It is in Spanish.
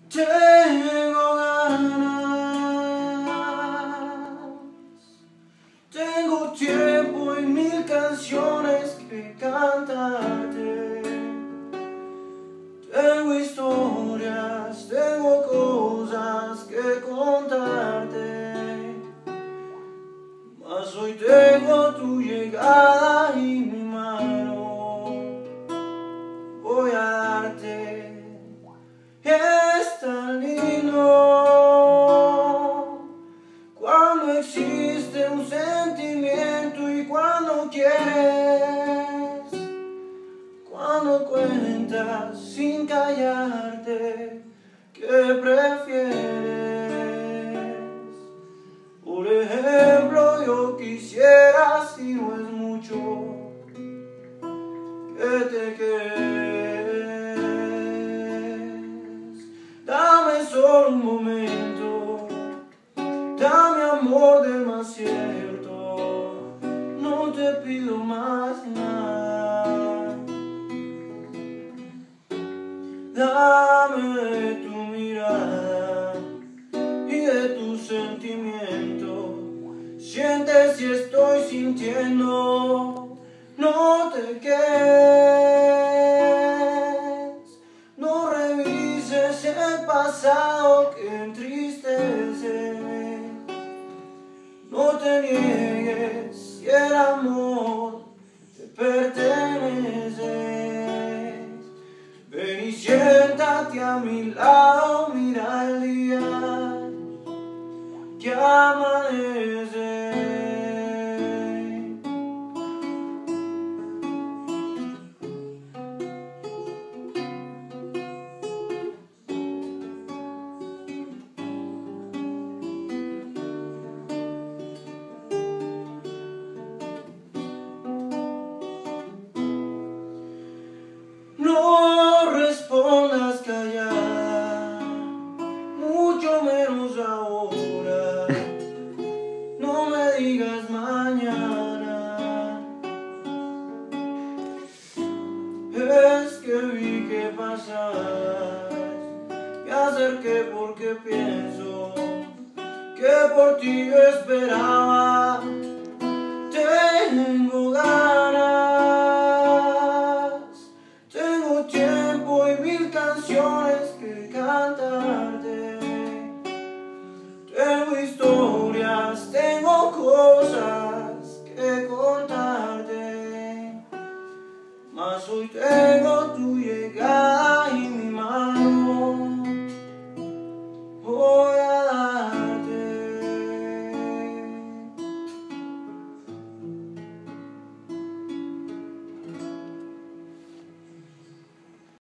Tengo ganas, tengo tiempo y 1000 canciones que cantarte. Tengo historias, tengo cosas que contarte. Mas hoy tengo tu llegada y mi mano voy a darte. Es tan lindo cuando existe un sentimiento y cuando quieres, cuando cuentas sin callarte, ¿qué prefieres? Por ejemplo, yo quisiera, si no es mucho, que te quedes. Dame solo un momento, dame amor del más cierto, no te pido más nada. Dame de tu mirada y de tu sentimiento. Siente si estoy sintiendo, no te quedes, no revises el pasado que entristece, no te niegues si el amor te pertenece. Ven y siéntate a mi lado, mira el día que amanece. No respondas callada, mucho menos ahora. No me digas mañana. Es que vi que pasas, me acerqué porque pienso que por ti yo esperaba. Tengo ganas, tengo tiempo y 1000 canciones que cantarte.